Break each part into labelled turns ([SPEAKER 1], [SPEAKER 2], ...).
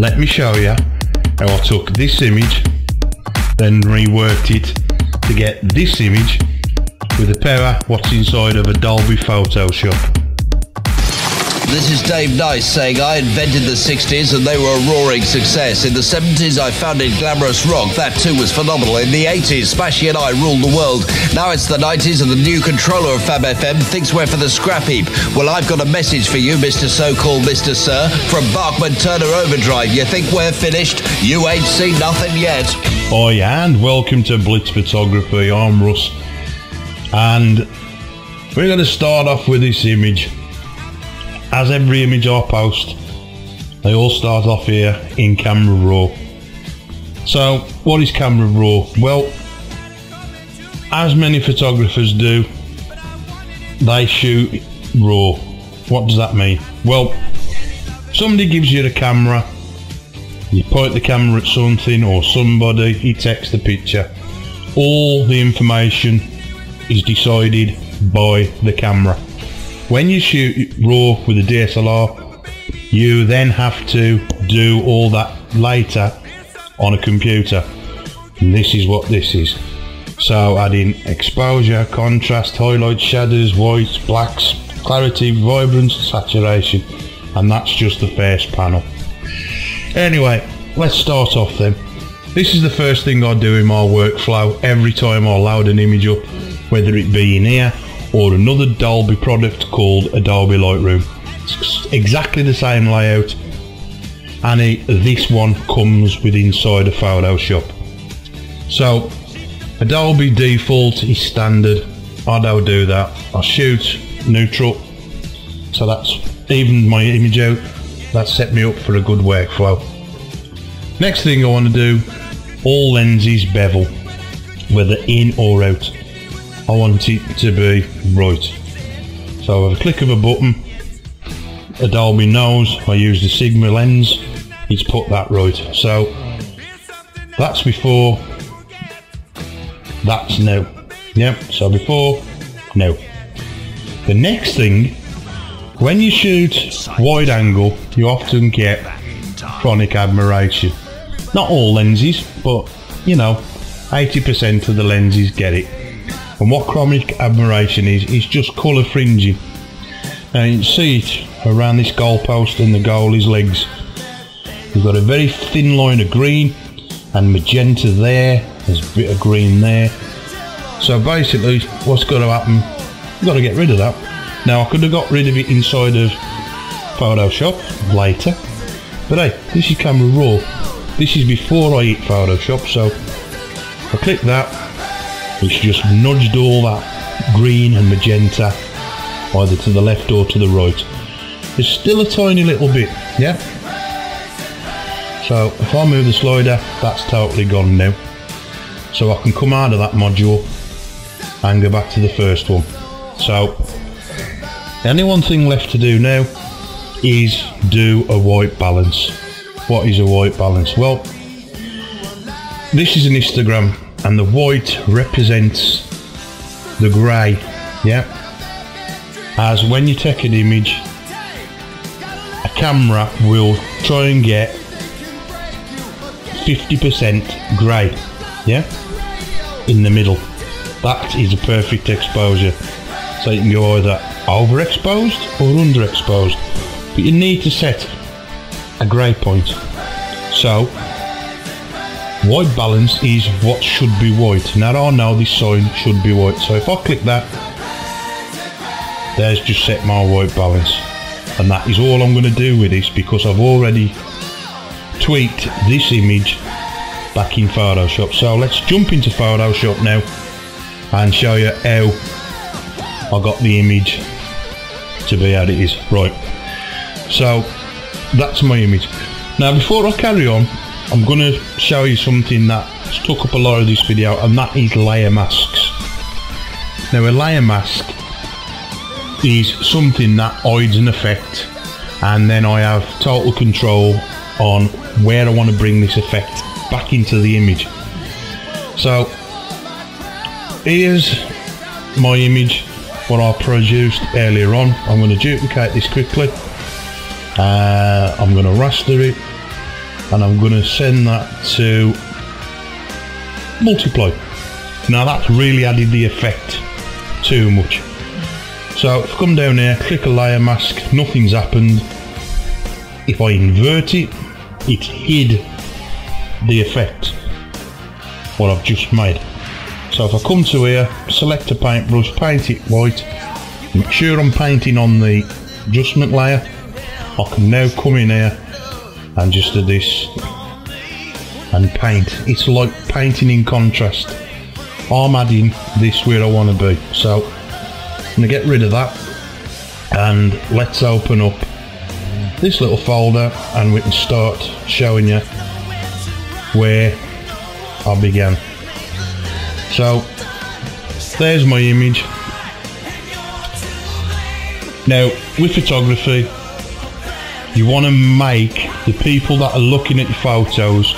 [SPEAKER 1] let me show you how I took this image, then reworked it to get this image with the power what's inside of Adobe Photoshop.
[SPEAKER 2] This is Dave Nice saying I invented the 60s and they were a roaring success. In the 70s I founded glamorous rock, that too was phenomenal. In the 80s, Smashy and I ruled the world. Now it's the 90s and the new controller of Fab FM thinks we're for the scrap heap. Well, I've got a message for you, Mr. So-called Mr. Sir, from Bachman Turner Overdrive. You think we're finished? You ain't seen nothing yet.
[SPEAKER 1] Hi, and welcome to Blitz Photography. I'm Russ, and we're going to start off with this image. As every image I post, they all start off here in Camera Raw. So what is Camera Raw? Well, as many photographers do, they shoot raw. What does that mean? Well, somebody gives you the camera, you point the camera at something or somebody, he takes the picture. All the information is decided by the camera. When you shoot raw with a DSLR, you then have to do all that later on a computer. And this is what this is. So adding exposure, contrast, highlights, shadows, whites, blacks, clarity, vibrance, saturation. And that's just the first panel. Anyway, let's start off then. This is the first thing I do in my workflow every time I load an image up, whether it be in here or another Adobe product called Adobe Lightroom. It's exactly the same layout, and this one comes with inside of Photoshop. So Adobe default is standard. I don't do that. I shoot neutral, so that's evened my image out. That set me up for a good workflow. Next thing I want to do, all lenses bevel, whether in or out. I want it to be right. So with a click of a button, Adobe knows I use the Sigma lens, it's put that right. So that's before, that's now. Yep, so before, now. The next thing, when you shoot wide angle, you often get chronic aberration. Not all lenses, but you know, 80% of the lenses get it. And what chronic aberration is just colour fringing. Now you can see it around this goalpost and the goalie's legs. We've got a very thin line of green and magenta there, there's a bit of green there. So basically what's got to happen, you've got to get rid of that. Now I could have got rid of it inside of Photoshop later, but hey, this is Camera Raw. This is before I hit Photoshop, so I click that. It's just nudged all that green and magenta either to the left or to the right. There's still a tiny little bit, yeah? So if I move the slider, that's totally gone now. So I can come out of that module and go back to the first one. So the only one thing left to do now is do a white balance. What is a white balance? Well, this is an histogram, and the white represents the grey, yeah? As when you take an image, a camera will try and get 50% grey, yeah? In the middle. That is a perfect exposure. So you can go either overexposed or underexposed. But you need to set a grey point. So white balance is what should be white. Now I know this sign should be white, so if I click that, there's just set my white balance, and that is all I'm going to do with this because I've already tweaked this image back in Photoshop. So let's jump into Photoshop now and show you how I got the image to be how it is. Right, so that's my image. Now before I carry on, I'm going to show you something that took up a lot of this video, and that is layer masks. Now a layer mask is something that hides an effect, and then I have total control on where I want to bring this effect back into the image. So here's my image, what I produced earlier on. I'm going to duplicate this quickly. I'm going to raster it, and I'm going to send that to multiply. Now that's really added the effect too much. So if I come down here, click a layer mask, nothing's happened. If I invert it, it's hid the effect what I've just made. So if I come to here, select a paintbrush, paint it white, make sure I'm painting on the adjustment layer. I can now come in here and just do this and paint. It's like painting in contrast. I'm adding this where I want to be. So I'm going to get rid of that, and let's open up this little folder and we can start showing you where I began. So there's my image. Now with photography, you want to make the people that are looking at your photos,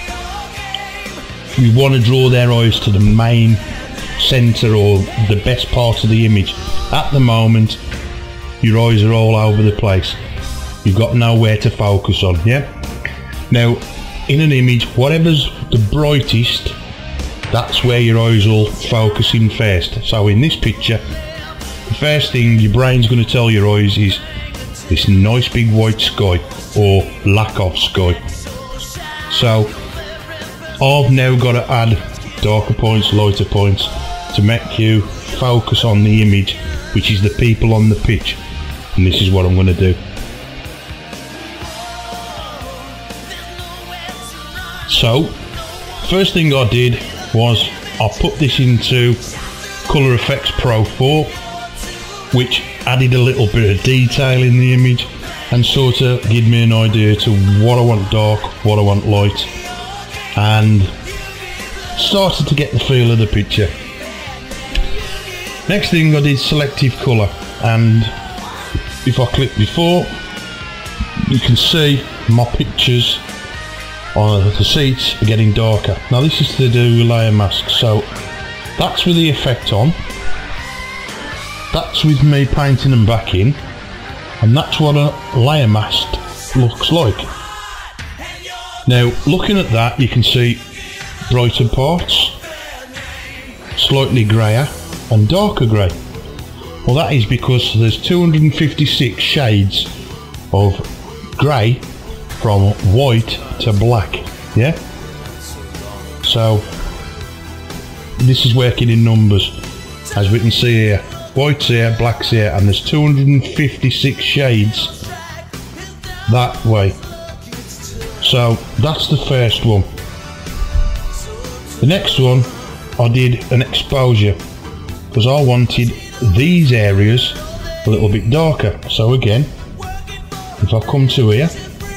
[SPEAKER 1] you want to draw their eyes to the main centre or the best part of the image. At the moment, your eyes are all over the place. You've got nowhere to focus on, yeah? Now, in an image, whatever's the brightest, that's where your eyes will focus in first. So in this picture, the first thing your brain's going to tell your eyes is this nice big white sky or lack of sky. So I've now got to add darker points, lighter points to make you focus on the image, which is the people on the pitch. And this is what I'm going to do. So first thing I did was I put this into Color Effects Pro 4, which added a little bit of detail in the image and sort of give me an idea to what I want dark, what I want light, and started to get the feel of the picture. Next thing I did selective colour, and if I click before, you can see my pictures on the seats are getting darker. Now this is to do with layer mask, so that's with the effect on, that's with me painting them back in, and that's what a layer mask looks like. Now looking at that, you can see brighter parts, slightly greyer and darker grey. Well, that is because there's 256 shades of grey from white to black, yeah? So this is working in numbers, as we can see here. White's here, black's here, and there's 256 shades that way. So that's the first one. The next one, I did an exposure because I wanted these areas a little bit darker. So again, if I come to here,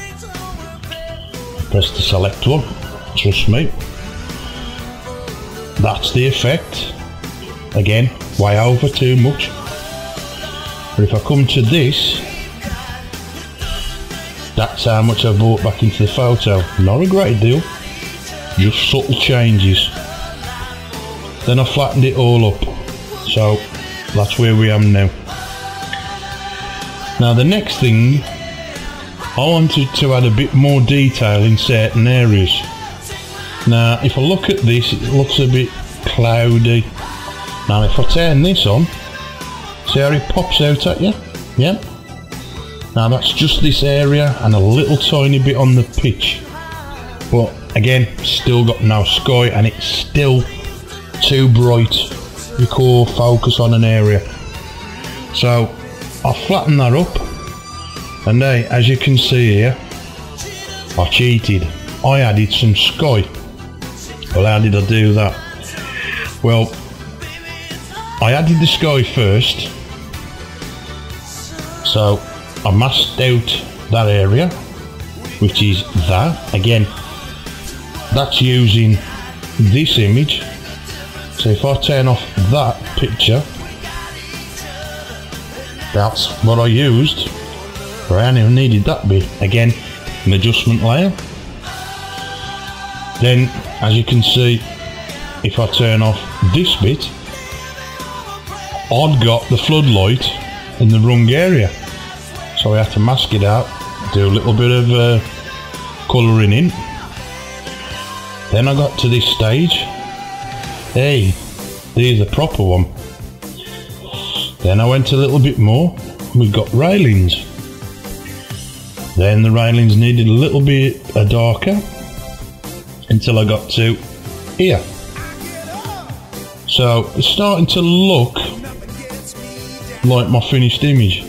[SPEAKER 1] press the select one, trust me, that's the effect. Again, way over too much. But if I come to this, that's how much I brought back into the photo. Not a great deal, just subtle changes. Then I flattened it all up. So that's where we are now. Now the next thing, I wanted to add a bit more detail in certain areas. Now if I look at this, it looks a bit cloudy. Now if I turn this on, see how it pops out at you? Yeah. Now that's just this area and a little tiny bit on the pitch. But again, still got no sky and it's still too bright. You call focus on an area. So I'll flatten that up. And hey, as you can see here, I cheated. I added some sky. Well, how did I do that? Well, I added the sky first. So I masked out that area, which is that. Again, that's using this image. So if I turn off that picture, that's what I used. But I only needed that bit. Again, an adjustment layer. Then, as you can see, if I turn off this bit, I'd got the floodlight in the wrong area. So I had to mask it out, do a little bit of colouring in. Then I got to this stage. Hey, there's a proper one. Then I went a little bit more. We got railings. Then the railings needed a little bit darker until I got to here. So it's starting to look like my finished image.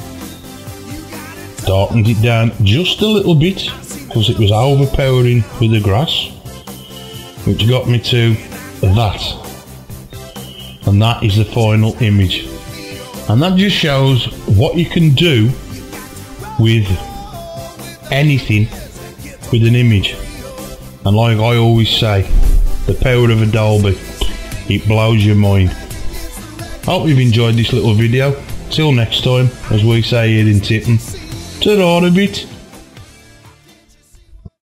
[SPEAKER 1] Darkened it down just a little bit because it was overpowering with the grass, which got me to that. And that is the final image. And that just shows what you can do with anything with an image. And like I always say, the power of Adobe, it blows your mind. Hope you've enjoyed this little video. Till next time, as we say here in Titten, ta-ra a bit.